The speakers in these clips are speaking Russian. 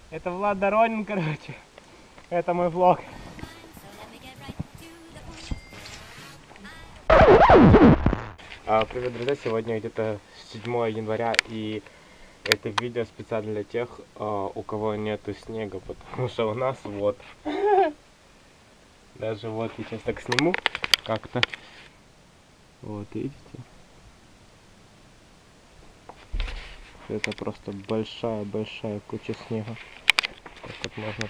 Это Влад Доронин, короче. Это мой влог. Привет, друзья! Сегодня где-то 7 января, и это видео специально для тех, у кого нету снега, потому что у нас вот. Даже вот я сейчас так сниму как-то. Вот, видите? Это просто большая куча снега. Так вот можно.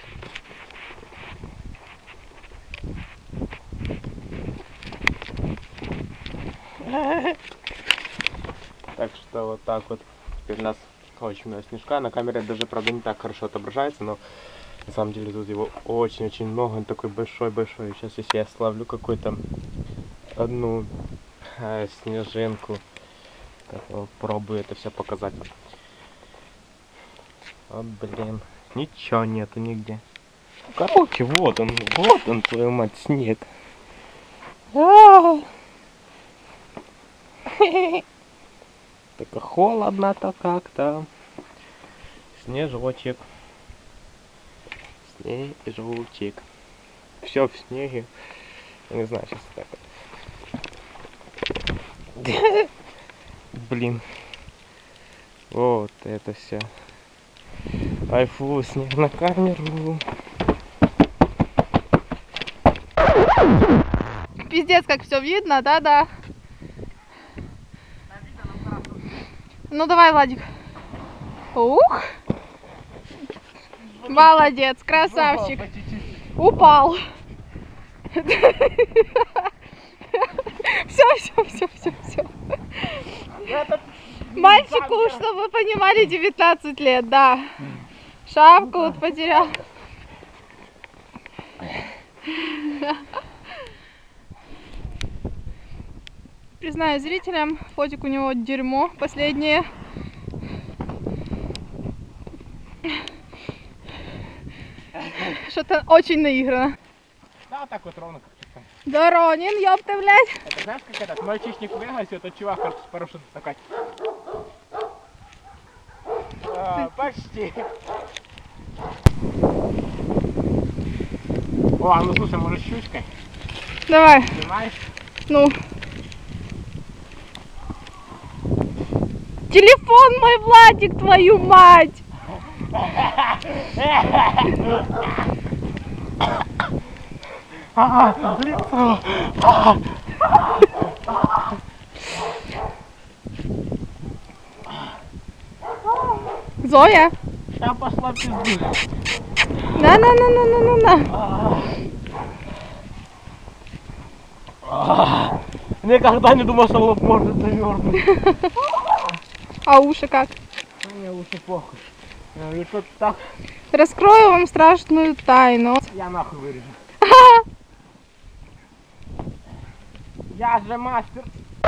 Так что вот так вот. Теперь у нас очень много снежка. На камере даже, правда, не так хорошо отображается, но на самом деле тут его очень-очень много. Он такой большой-большой. Сейчас, если я словлю какую-то одну снежинку, так, пробую это все показать. Вот, блин, ничего нету нигде. Короче, вот он, твою мать, снег. Так холодно-то как-то. Снежочек. Снежочек. Все в снеге. Я не знаю, сейчас так вот. Блин. Вот это все. Ай, фу, снег на камеру. Пиздец, как все видно, да-да. Ну давай, Владик. Ух! Молодец, красавчик. Упал. Все. Мальчику, чтобы вы понимали, 19 лет, да. Шапку вот потерял. Признаю зрителям, фотик у него дерьмо последнее. Что-то очень наиграно. Да, так вот ровно как чисто. Доронин, ёпта, блядь. Это знаешь, как этот мальчишник вылез, и этот чувак, короче, с парашютом скакать. Почти. О, ну слушай, может щучкой? Давай. Понимаешь? Ну. Телефон мой, Владик, твою мать! Лицо! Зоя! Я пошла в пизду. На. Никогда не думал, что лоб может завернуть. А уши как? Мне лучше похуй. И тут так. Раскрою вам страшную тайну. Я нахуй вырежу. Я же мастер.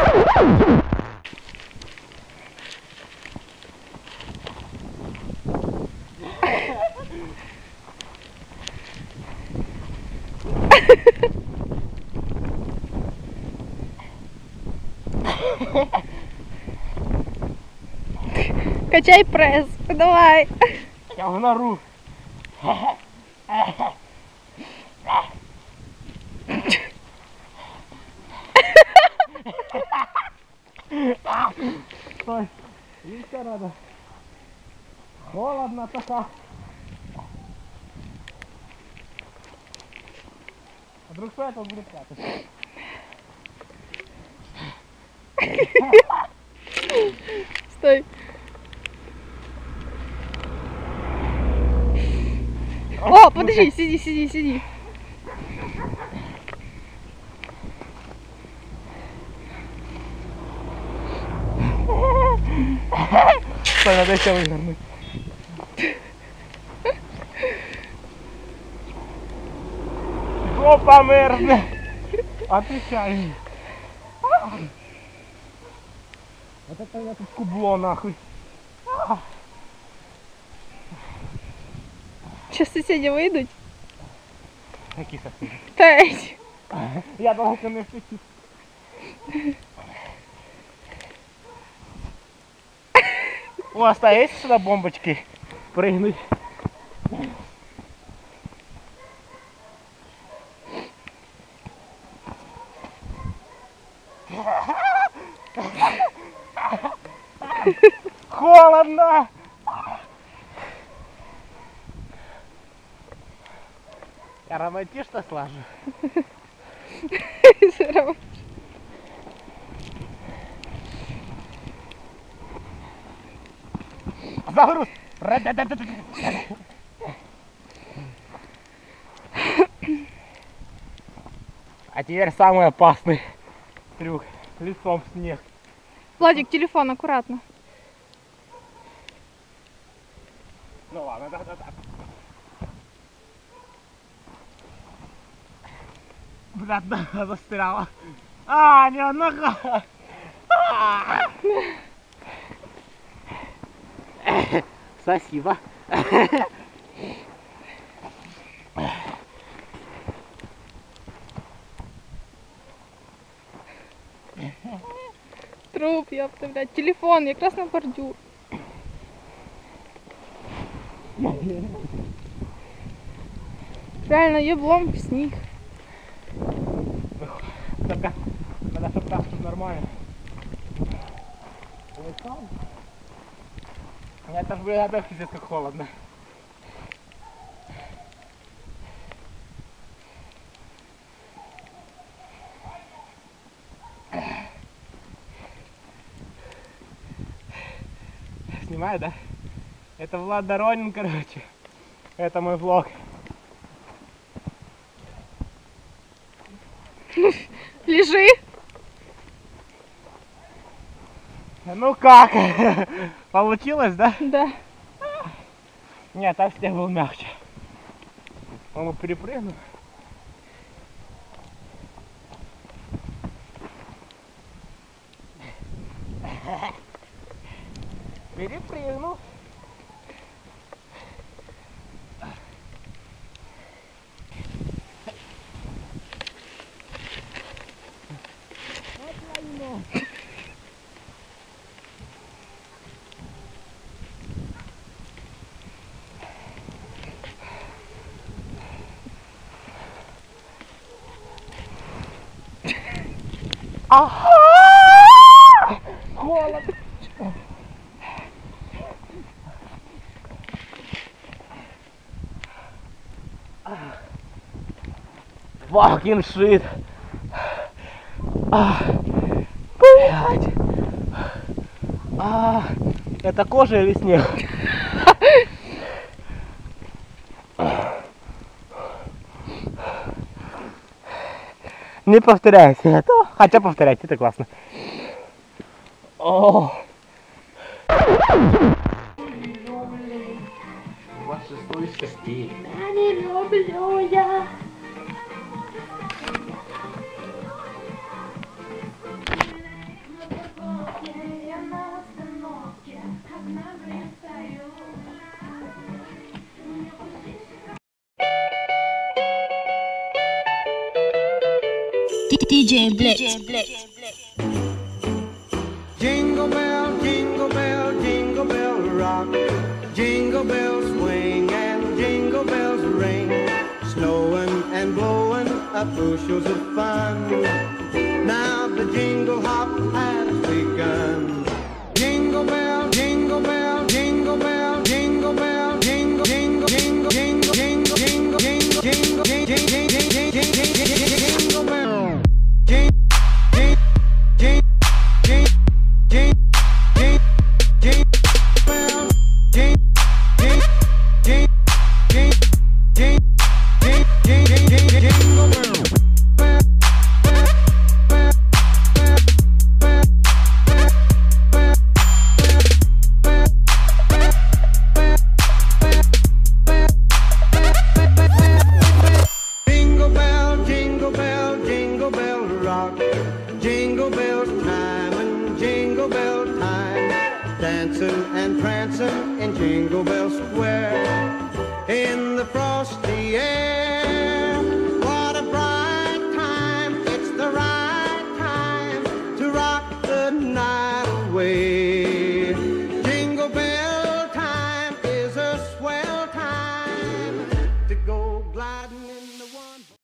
Качай пресс, давай. Я в нору. Стой, видите, надо. Холодно только. А вдруг что это будет прятать? Стой. О, подожди, сиди. Стой, надо еще вывернуть. Жопа мерзне. Отвечай. Вот это я тут кубло нахуй. Сейчас соседи выйдут. Какие соседи? Тать. Я должен их встретить. У вас есть сюда бомбочки? Прыгнуть. холодно! Я романтично слажу. Загруз! А теперь самый опасный трюк. Лицом в снег. Владик, телефон, аккуратно. Ну ладно, да. Блядь, нога застряла. Не, нога. Спасибо. Труп, ёпта, блядь. Телефон, якраз на бордюр. Реально, еблом в сніг. Только надо, чтобы так, чтобы нормально. Это же, блин, опять пиздец как холодно. Снимаю, да? Это Влад Доронин, короче. Это мой влог. Лежи. Ну как? Получилось, да? Да. Нет, там снег был мягче. Он перепрыгнул. Перепрыгнул. Холод. Fucking shit. Блять. Это кожа или снег? Не повторяйте это. Хотя повторять, это классно. О. 26 стиль. Не люблю я. DJ Blitz. Jingle bell, jingle bell, jingle bell rock. Jingle bells swing and jingle bells ring. Snowing and blowing up bushels of fun. Now the jingle hop has